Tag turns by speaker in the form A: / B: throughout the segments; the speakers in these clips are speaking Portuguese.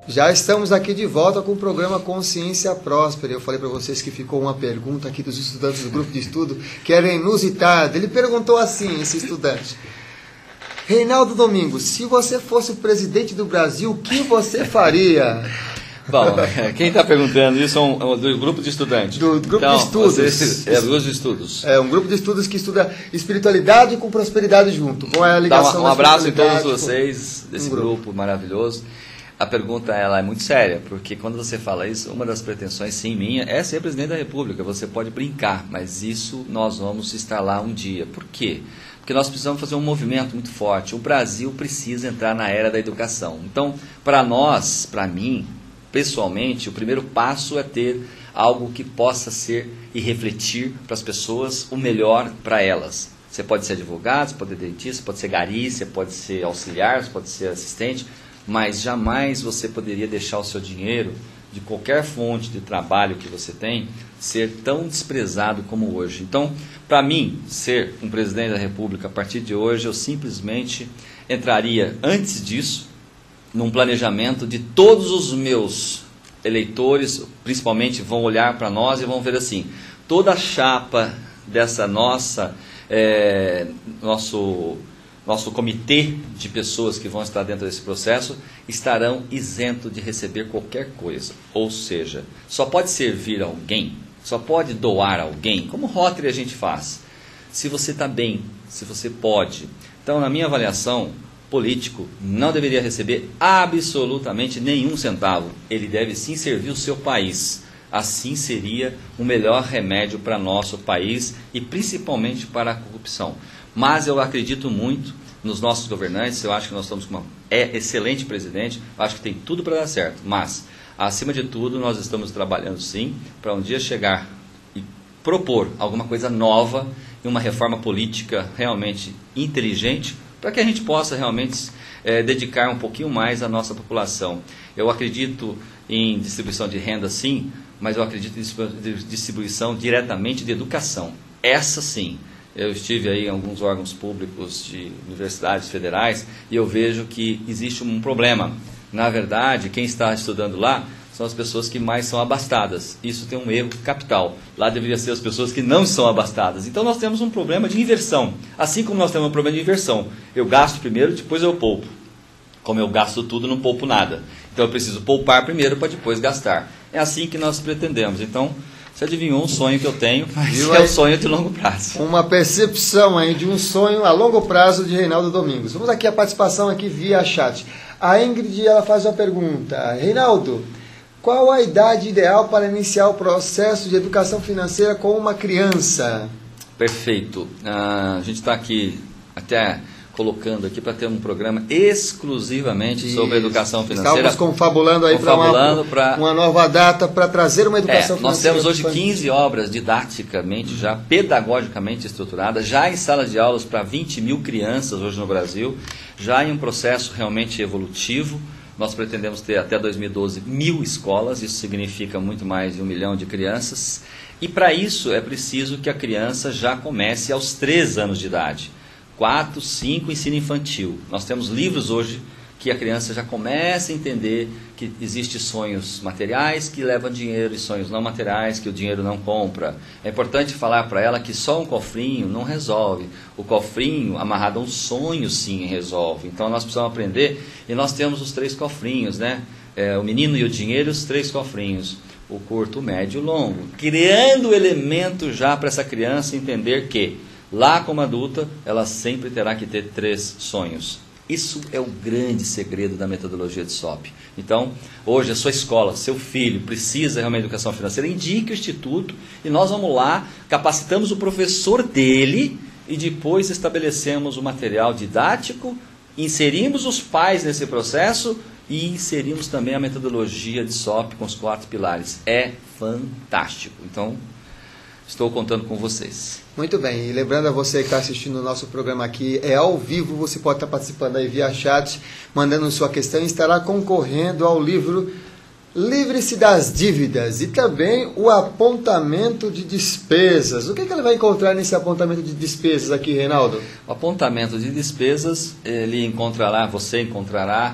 A: Já estamos aqui de volta com o programa Consciência Próspera. Eu falei para vocês que ficou uma pergunta aqui dos estudantes do grupo de estudo que era inusitada. Ele perguntou assim, esse estudante: Reinaldo Domingos, se você fosse o presidente do Brasil, o que você faria?
B: Bom, quem está perguntando isso é do grupo de estudantes.
A: Do grupo de estudos.
B: Do grupo de estudos.
A: É um grupo de estudos que estuda espiritualidade com prosperidade junto. Com a ligação
B: um abraço em todos vocês desse grupo maravilhoso. A pergunta ela é muito séria, porque quando você fala isso, uma das pretensões, sim, minha, é ser presidente da República. Você pode brincar, mas isso nós vamos estar lá um dia. Por quê? Porque nós precisamos fazer um movimento muito forte. O Brasil precisa entrar na era da educação. Então, para nós, para mim, pessoalmente, o primeiro passo é ter algo que possa ser e refletir para as pessoas o melhor para elas. Você pode ser advogado, você pode ser dentista, pode ser gari, você pode ser auxiliar, você pode ser assistente, mas jamais você poderia deixar o seu dinheiro, de qualquer fonte de trabalho que você tem, ser tão desprezado como hoje. Então, para mim, ser um presidente da República, a partir de hoje, eu simplesmente entraria, antes disso, num planejamento de todos os meus eleitores, principalmente vão olhar para nós e vão ver assim, toda a chapa dessa nosso comitê de pessoas que vão estar dentro desse processo estarão isentos de receber qualquer coisa. Ou seja, só pode servir alguém, só pode doar alguém, como Rotary a gente faz, se você está bem, se você pode. Então, na minha avaliação, político não deveria receber absolutamente nenhum centavo. Ele deve sim servir o seu país. Assim seria o melhor remédio para nosso país e principalmente para a corrupção. Mas eu acredito muito nos nossos governantes. Eu acho que nós estamos com uma excelente presidente. Eu acho que tem tudo para dar certo. Mas, acima de tudo, nós estamos trabalhando sim para um dia chegar e propor alguma coisa nova e uma reforma política realmente inteligente, para que a gente possa realmente dedicar um pouquinho mais à nossa população. Eu acredito em distribuição de renda, sim, mas eu acredito em distribuição diretamente de educação. Essa sim. Eu estive aí em alguns órgãos públicos de universidades federais e eu vejo que existe um problema. Na verdade, quem está estudando lá são as pessoas que mais são abastadas. Isso tem um erro capital. Lá deveria ser as pessoas que não são abastadas. Então nós temos um problema de inversão. Assim como nós temos um problema de inversão. Eu gasto primeiro, depois eu poupo. Como eu gasto tudo, não poupo nada. Então eu preciso poupar primeiro para depois gastar. É assim que nós pretendemos. Então, você adivinhou um sonho que eu tenho, mas é um sonho de longo prazo.
A: Uma percepção aí de um sonho a longo prazo de Reinaldo Domingos. Vamos aqui a participação aqui via chat. A Ingrid, ela faz uma pergunta. Reinaldo, qual a idade ideal para iniciar o processo de educação financeira com uma criança?
B: Perfeito. A gente está aqui até colocando aqui para ter um programa exclusivamente sobre educação financeira.
A: Estamos confabulando aí para uma nova data para trazer uma educação financeira.
B: Nós temos hoje 15 obras didaticamente, já pedagogicamente estruturadas, já em salas de aulas para 20 mil crianças hoje no Brasil, já em um processo realmente evolutivo. Nós pretendemos ter até 2012 1.000 escolas, isso significa muito mais de 1 milhão de crianças. E para isso é preciso que a criança já comece aos 3 anos de idade. 4, 5, ensino infantil. Nós temos livros hoje que a criança já começa a entender que existem sonhos materiais que levam dinheiro e sonhos não materiais que o dinheiro não compra. É importante falar para ela que só um cofrinho não resolve. O cofrinho amarrado a um sonho sim resolve. Então nós precisamos aprender e nós temos os 3 cofrinhos, né? O menino e o dinheiro, os 3 cofrinhos. O curto, o médio e o longo. Criando o elemento já para essa criança entender que lá como adulta, ela sempre terá que ter 3 sonhos. Isso é o grande segredo da metodologia de SOP. Então, hoje a sua escola, seu filho precisa realmente de educação financeira, indique o instituto e nós vamos lá, capacitamos o professor dele e depois estabelecemos o material didático, inserimos os pais nesse processo e inserimos também a metodologia de SOP com os 4 pilares. É fantástico. Então, estou contando com vocês.
A: Muito bem, e lembrando a você que está assistindo o nosso programa aqui, é ao vivo, você pode estar participando aí via chat, mandando sua questão e estará concorrendo ao livro Livre-se das Dívidas e também o apontamento de despesas. O que ele vai encontrar nesse apontamento de despesas aqui, Reinaldo?
B: O apontamento de despesas, ele encontrará, você encontrará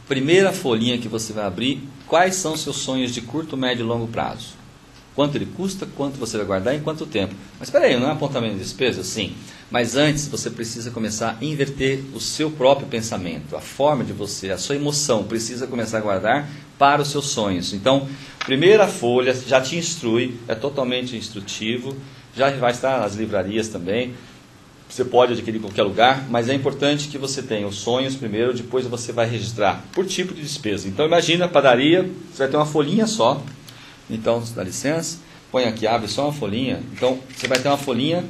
B: primeira folhinha que você vai abrir, quais são seus sonhos de curto, médio e longo prazo? Quanto ele custa, quanto você vai guardar, em quanto tempo? Mas espera aí, não é apontamento de despesa? Sim. Mas antes você precisa começar a inverter o seu próprio pensamento, a forma de você, a sua emoção precisa começar a guardar para os seus sonhos. Então, primeira folha já te instrui, é totalmente instrutivo, já vai estar nas livrarias também, você pode adquirir em qualquer lugar, mas é importante que você tenha os sonhos primeiro, depois você vai registrar por tipo de despesa. Então imagina a padaria, você vai ter uma folhinha só, então dá licença, põe aqui, abre só uma folhinha, então você vai ter uma folhinha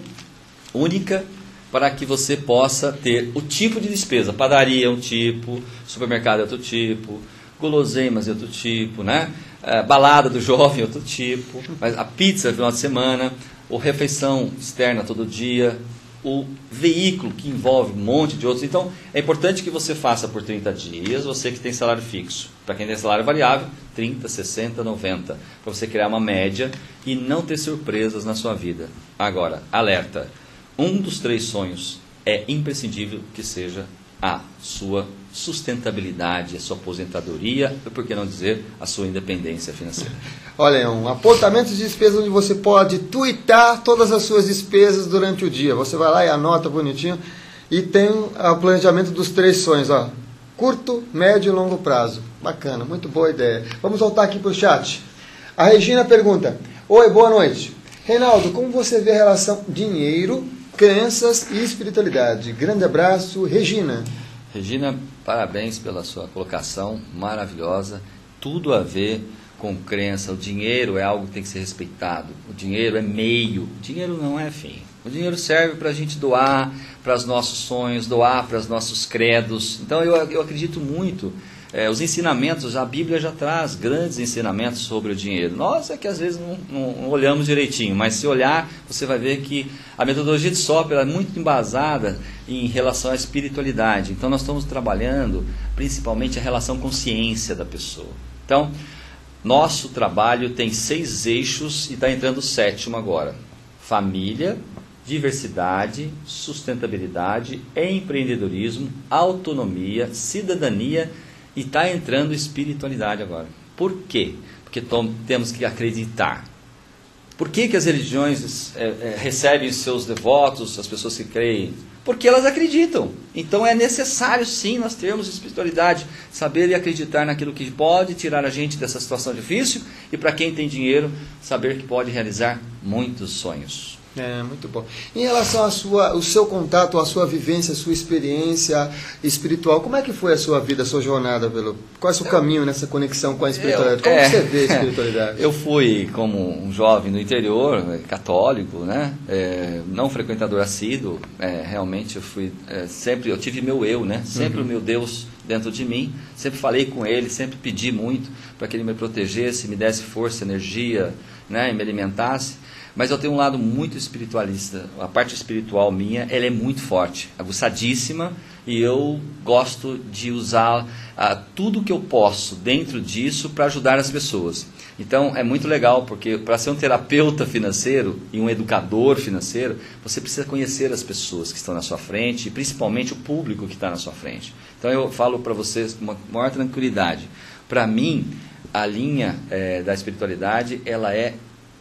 B: única para que você possa ter o tipo de despesa. Padaria é um tipo, supermercado é outro tipo, guloseimas é outro tipo, né? Balada do jovem é outro tipo, mas a pizza no final de semana, ou refeição externa todo dia, o veículo que envolve um monte de outros. Então é importante que você faça por 30 dias, você que tem salário fixo. Para quem tem salário variável, 30, 60, 90, para você criar uma média e não ter surpresas na sua vida. Agora, alerta, um dos 3 sonhos é imprescindível que seja a sua sustentabilidade, a sua aposentadoria, e por que não dizer a sua independência financeira.
A: Olha, um apontamento de despesas onde você pode tuitar todas as suas despesas durante o dia. Você vai lá e anota bonitinho e tem o planejamento dos 3 sonhos, ó. Curto, médio e longo prazo. Bacana, muito boa ideia. Vamos voltar aqui para o chat. A Regina pergunta: oi, boa noite. Reinaldo, como você vê a relação dinheiro, crenças e espiritualidade? Grande abraço, Regina.
B: Regina, parabéns pela sua colocação maravilhosa. Tudo a ver com crença. O dinheiro é algo que tem que ser respeitado. O dinheiro é meio. O dinheiro não é fim. O dinheiro serve para a gente doar para os nossos sonhos, doar para os nossos credos. Então eu acredito muito. Os ensinamentos, a Bíblia já traz grandes ensinamentos sobre o dinheiro. Nós é que às vezes não olhamos direitinho, mas se olhar, você vai ver que a metodologia de Soper é muito embasada em relação à espiritualidade. Então nós estamos trabalhando principalmente a relação consciência da pessoa. Então, nosso trabalho tem 6 eixos e está entrando o 7º agora. Família, diversidade, sustentabilidade, empreendedorismo, autonomia, cidadania. E está entrando espiritualidade agora. Por quê? Porque temos que acreditar. Por que as religiões recebem os seus devotos, as pessoas que creem? Porque elas acreditam. Então é necessário sim nós termos espiritualidade, saber e acreditar naquilo que pode tirar a gente dessa situação difícil, e para quem tem dinheiro, saber que pode realizar muitos sonhos.
A: Muito bom. Em relação ao seu contato, a sua vivência, a sua experiência espiritual, como é que foi a sua vida, a sua jornada? Qual é o seu caminho nessa conexão com a espiritualidade? Como você vê a espiritualidade?
B: Eu fui como um jovem no interior, católico, né? Não frequentador assíduo, realmente eu fui sempre, eu tive meu eu, né? Sempre o meu Deus dentro de mim, sempre falei com ele, sempre pedi muito para que ele me protegesse, me desse força, energia, né? E me alimentasse. Mas eu tenho um lado muito espiritualista. A parte espiritual minha, ela é muito forte, aguçadíssima, e eu gosto de usar tudo que eu posso dentro disso para ajudar as pessoas. Então é muito legal, porque para ser um terapeuta financeiro e um educador financeiro, você precisa conhecer as pessoas que estão na sua frente, e principalmente o público que está na sua frente. Então eu falo para vocês com uma maior tranquilidade. Para mim, a linha da espiritualidade, ela é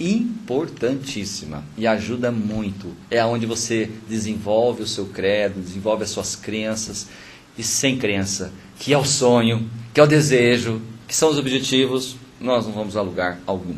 B: importantíssima e ajuda muito. É onde você desenvolve o seu credo, desenvolve as suas crenças, e sem crença, que é o sonho, que é o desejo, que são os objetivos, nós não vamos a lugar algum.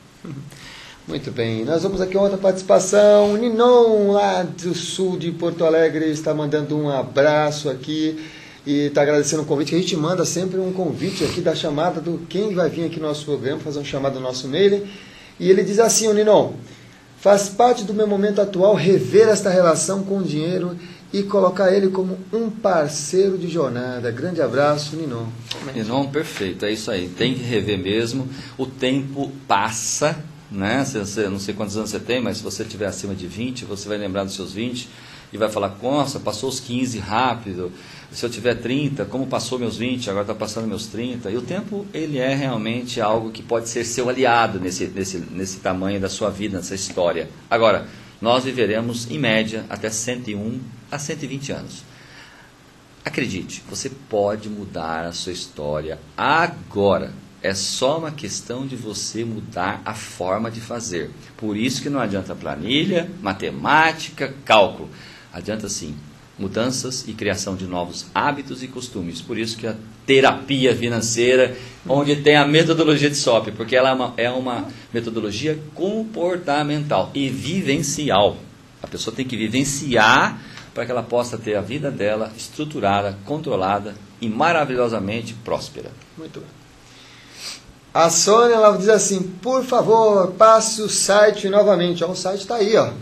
A: Muito bem, nós vamos aqui a outra participação. Ninon, lá do sul de Porto Alegre, está mandando um abraço aqui e está agradecendo o convite. A gente manda sempre um convite aqui da chamada do quem vai vir aqui no nosso programa, fazer uma chamada no nosso mailing. E ele diz assim, o Ninon: faz parte do meu momento atual rever esta relação com o dinheiro e colocar ele como um parceiro de jornada. Grande abraço, Ninon.
B: Ninon, perfeito, é isso aí. Tem que rever mesmo. O tempo passa, né? Não sei quantos anos você tem, mas se você estiver acima de 20, você vai lembrar dos seus 20 e vai falar, nossa, passou os 15 rápido. Se eu tiver 30, como passou meus 20, agora está passando meus 30. E o tempo, ele é realmente algo que pode ser seu aliado nesse tamanho da sua vida, nessa história. Agora, nós viveremos, em média, até 101 a 120 anos. acredite, você pode mudar a sua história agora. É só uma questão de você mudar a forma de fazer. Por isso que não adianta planilha, matemática, cálculo. Adianta sim mudanças e criação de novos hábitos e costumes. Por isso que a terapia financeira, onde tem a metodologia de SOP, porque ela é uma metodologia comportamental e vivencial. A pessoa tem que vivenciar para que ela possa ter a vida dela estruturada, controlada e maravilhosamente próspera.
A: Muito bem. A Sônia, ela diz assim, por favor, passe o site novamente. O site está aí, ó.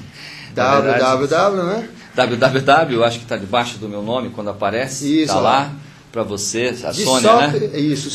A: www, né?
B: www, acho que está debaixo do meu nome quando aparece. Está lá para você, a Sônia, né?
A: Isso,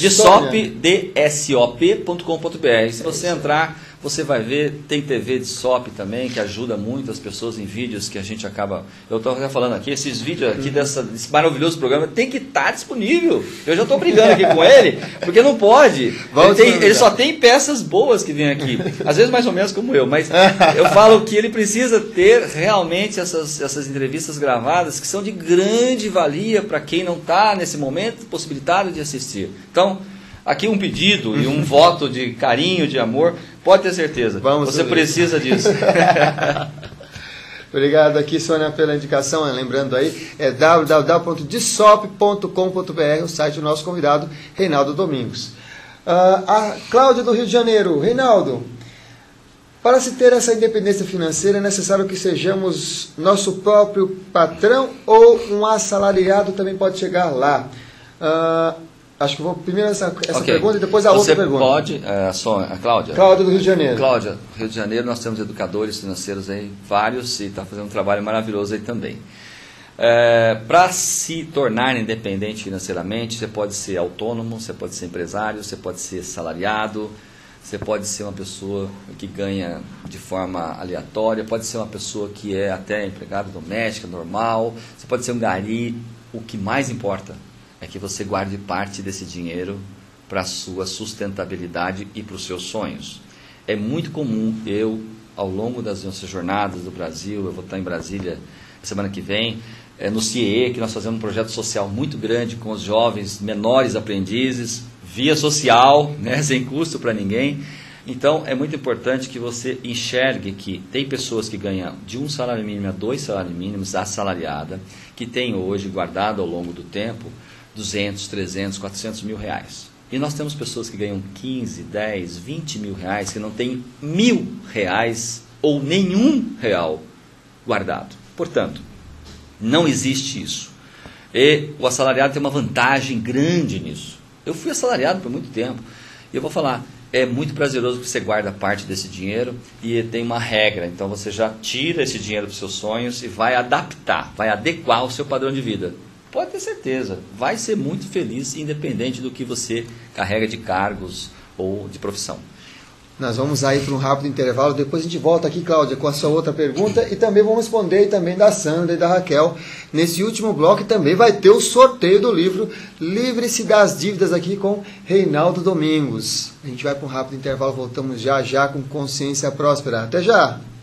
B: dsop.com.br. Se você entrar, você vai ver, tem TV de SOP também, que ajuda muito as pessoas em vídeos que a gente acaba... Eu estou falando aqui, esses vídeos aqui desse maravilhoso programa tem que estar disponível. Eu já estou brigando aqui com ele, porque não pode. Ele só tem peças boas que vêm aqui. Às vezes mais ou menos como eu, mas eu falo que ele precisa ter realmente essas entrevistas gravadas que são de grande valia para quem não está nesse momento possibilitado de assistir. Então, aqui um pedido e um voto de carinho, de amor, pode ter certeza. Você precisa disso.
A: Obrigado aqui, Sônia, pela indicação. Lembrando aí, é www.dsop.com.br, o site do nosso convidado, Reinaldo Domingos. A Cláudia do Rio de Janeiro. Reinaldo, para se ter essa independência financeira, é necessário que sejamos nosso próprio patrão ou um assalariado também pode chegar lá? Acho que vou primeiro essa pergunta e depois a outra pergunta.
B: Você pode, a Cláudia?
A: Cláudia do Rio de Janeiro.
B: Cláudia, Rio de Janeiro, nós temos educadores financeiros aí, vários, e está fazendo um trabalho maravilhoso aí também. Para se tornar independente financeiramente, você pode ser autônomo, você pode ser empresário, você pode ser salariado, você pode ser uma pessoa que ganha de forma aleatória, pode ser uma pessoa que é até empregada doméstica, normal, você pode ser um gari. O que mais importa é que você guarde parte desse dinheiro para a sua sustentabilidade e para os seus sonhos. É muito comum ao longo das nossas jornadas do Brasil, eu vou estar em Brasília semana que vem, no CIE, que nós fazemos um projeto social muito grande com os jovens menores aprendizes, via social, né, sem custo para ninguém. Então, é muito importante que você enxergue que tem pessoas que ganham de um salário mínimo a 2 salários mínimos, assalariada, que tem hoje guardado ao longo do tempo 200, 300, 400 mil reais. E nós temos pessoas que ganham 15, 10, 20 mil reais, que não têm R$1.000 ou nenhum real guardado. Portanto, não existe isso. E o assalariado tem uma vantagem grande nisso. Eu fui assalariado por muito tempo. E eu vou falar, é muito prazeroso que você guarda parte desse dinheiro e tem uma regra. Então você já tira esse dinheiro dos seus sonhos e vai adaptar, vai adequar o seu padrão de vida. Pode ter certeza, vai ser muito feliz, independente do que você carrega de cargos ou de profissão.
A: Nós vamos aí para um rápido intervalo, depois a gente volta aqui, Cláudia, com a sua outra pergunta e também vamos responder também da Sandra e da Raquel. Nesse último bloco também vai ter o sorteio do livro Livre-se das Dívidas aqui com Reinaldo Domingos. A gente vai para um rápido intervalo, voltamos já com Consciência Próspera. Até já!